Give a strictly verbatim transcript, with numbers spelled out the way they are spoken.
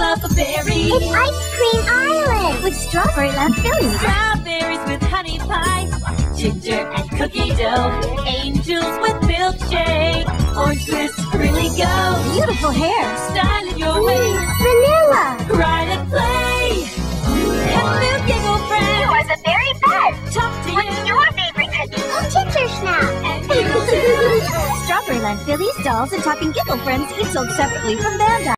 of a berry. It's Ice Cream Island with strawberry lamb filling. Strawberries with honey pie, ginger and cookie dough, angels with milkshake, orange bliss really go. Beautiful hair. Style it your way. Vanilla. Ride and play. Hello, giggle friend. You are the very best. Talk to What's you. your favorite cookie? Oh, ginger snap. And you too. Strawberry Land Phillies, dolls, and talking giggle friends each sold separately from Bandai.